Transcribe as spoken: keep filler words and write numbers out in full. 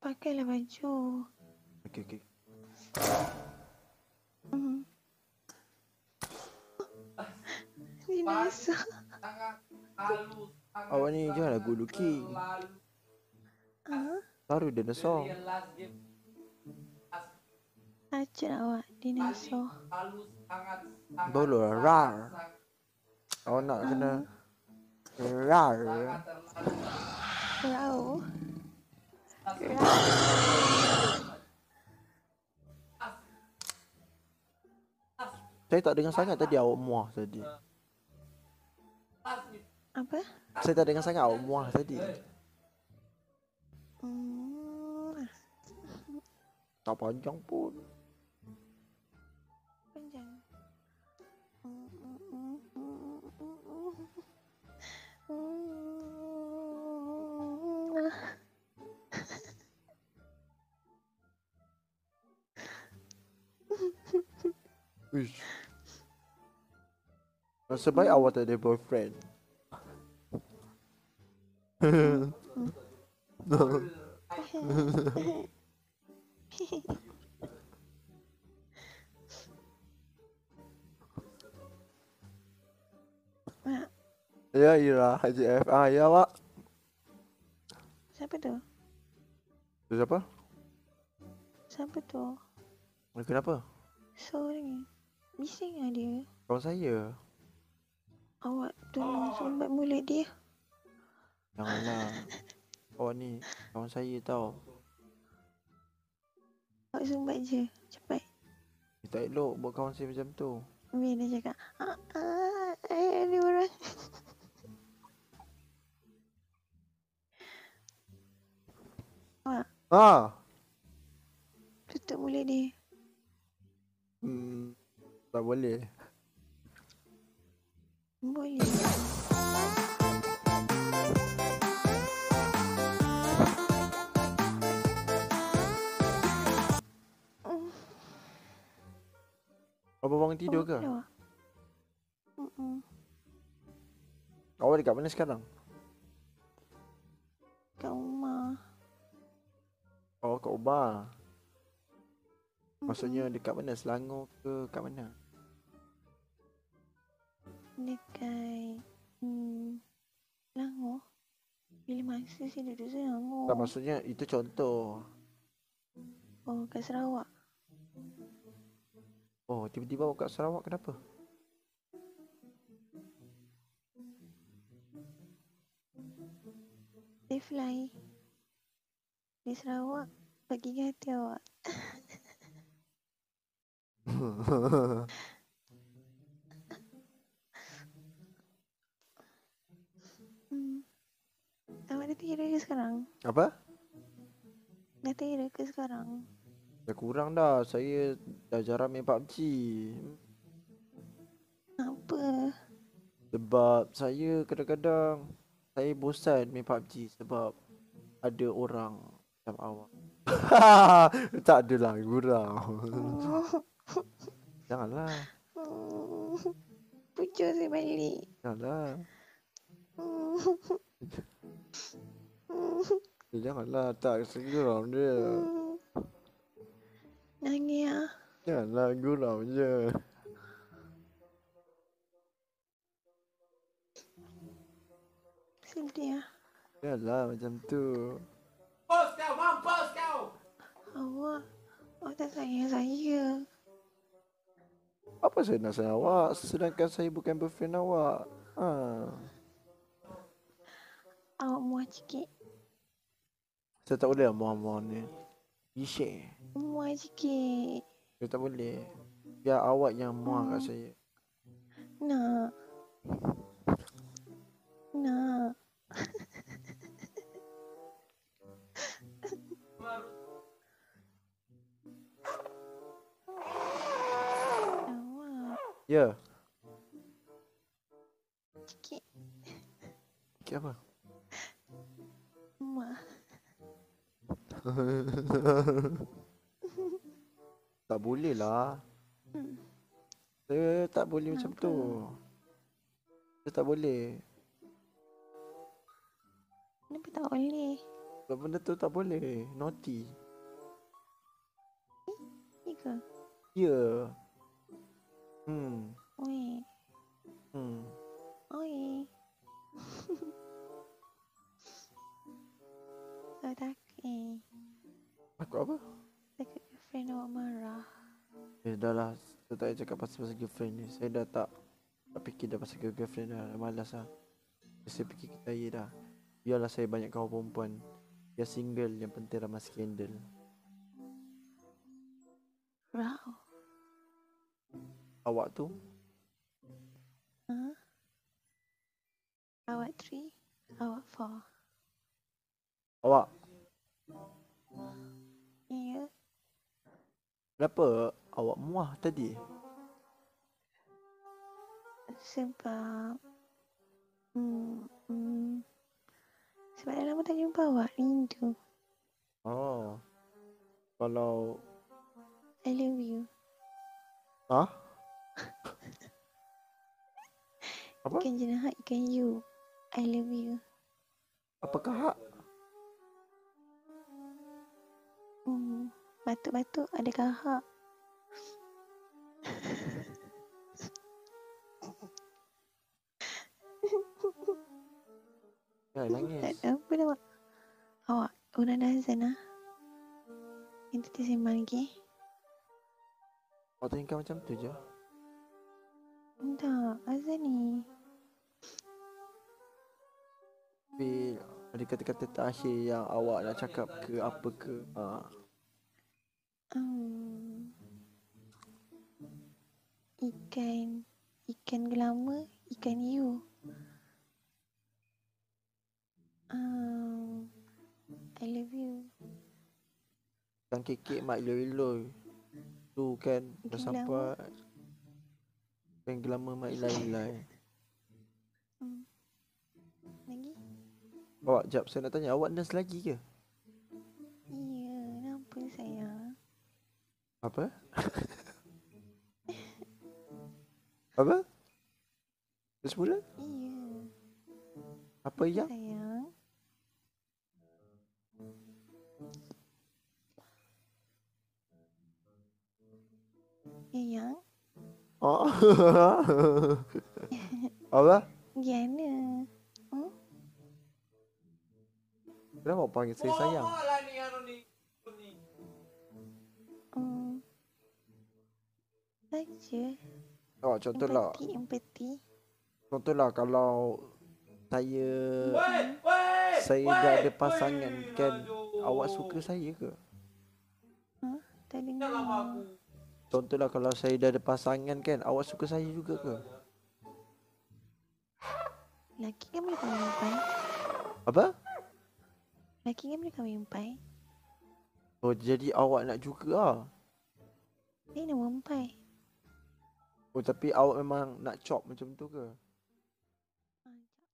Pakailah baju. Okey, okey. Hmm. Dinasur. Awak ni janganlah good looking. Ah, Taruh dinosaur. acut awak dinasur. Bolo lah, rar. Awak nak kena rar. Rau. Rau. Saya tak dengar sangat tadi awak muah tadi. Apa? Saya tak dengar sangat awak muah tadi. Hmm. Tak panjang pun. Panjang. Wish. Nasib baik awak tak ada boyfriend. Ya, Ira, H J F. Ah, ya, Wak. Siapa tu? Tu siapa? Siapa tu? Kenapa? Sorry. Bising lah dia. Kawan saya. Awak tolong sumbat mulut dia. Janganlah. Awak ni kawan saya tau. Awak sumbat je. Cepat. Tak elok buat kawan saya macam tu. Biar dia cakap. Ah, ah, eh, ada orang. Awak. Ah. Tutup mulut dia. Hmm. Tak boleh. Boleh. Apa bangun tidur ke? Mm-mm. Awak dekat mana sekarang? Kat rumah. Oh, kat rumah. Maksudnya dekat mana? Selangor ke kat mana? Dekat hmm, Selangor. Bila masa saya duduk Selangor. Tak, maksudnya itu contoh. Oh, kat Sarawak. Oh, tiba-tiba awak kat Sarawak kenapa? They fly. Di Sarawak. Bagi hati awak. Hmm. Awak dah tidur ke sekarang? Apa? Dah tidur ke sekarang? Dah kurang dah. Saya dah jarang main P U B G. Apa? Sebab saya kadang-kadang saya bosan main P U B G sebab ada orang macam awak. Tak adalah, gurau. Janganlah. Pucuk saya balik. Janganlah. Janganlah, tak segurau dia. Nangis ah. Janganlah, gurau je. Sedih ah. Janganlah macam tu. Bos kau, mampus kau. Awak, awak tak sayang saya. Apa saya nak sayang awak sedangkan saya bukan boyfriend awak? Ha. Awak muah sikit. Saya tak boleh muah-muah ni. Ishare. Muah sikit. Saya tak boleh. Biar awak yang muah kat saya. Nak. Nak. Awak. Ya. Sikit. Sikit apa? Muah. Tak boleh lah. Saya tak boleh macam tu. Saya tak boleh. Kenapa tak boleh? Benda tu tak boleh. Naughty. Ya ke? Ya. Yeah. Hmm. Oi. Hmm. Oi. So takut eh. Aku apa? Takut girlfriend awak marah. Eh dah lah. Saya tak payah cakap pasal-pasal girlfriend ni. Saya dah tak tak fikir dah pasal girlfriend dah. Dah malas lah. Saya fikir kita ye dah. Biarlah saya banyak kawan perempuan. Dia single, yang penting ramai skandal. Wow. Awak tu? Huh? Awak three, awak four. Awak? Ya. Kenapa awak muah tadi? Sebab hmm, hmm, sebab dah lama tak jumpa awak, rindu. Oh. Kalau... I love you. Hah? Apa? Ikan jenahat, ikan you. I love you. Apakah hak? Hmm, batuk-batuk adakah hak? Ya, Tak nangis. ada apa dah, Mak. Awak, orang dah azan lah. Kita tersembang lagi. Awak tinggal macam tu je. Tak, azan ni. Tapi ada kata-kata terakhir yang awak nak cakap ke apa ke? Ha. Hmm, ikan, ikan gelama, ikan you. Um, I love you. Yang kekek mak iloi-iloi. Tu kan dah Ikan sampai. Kan gelama mak ilai-ilai. Hmm. Lagi? Awak jap, saya nak tanya, awak nurse lagi ke? Ya, kenapa sayang? Apa? Apa? Terus mula? Iya. Apa yang? Sayang. Ya, yang. Oh. Apa? Gimana? Hmm? Kenapa awak panggil saya sayang? Bohong lah ni anu ni. Ni. Hmm. Saja. Awak contohlah. Empati, empati. Contohlah kalau saya Weh, weh. saya weh, dah ada pasangan weh. kan, Aduh. awak suka saya ke? Ha? Tak dengar. Jangan lama aku. Contohlah kalau saya dah ada pasangan kan, awak suka saya juga ke? Laki kan boleh kahwin empai. Apa? Laki kan boleh kahwin empai. Oh, jadi awak nak juga ah. Dia nama empai. Oh, tapi awak memang nak chop macam tu ke?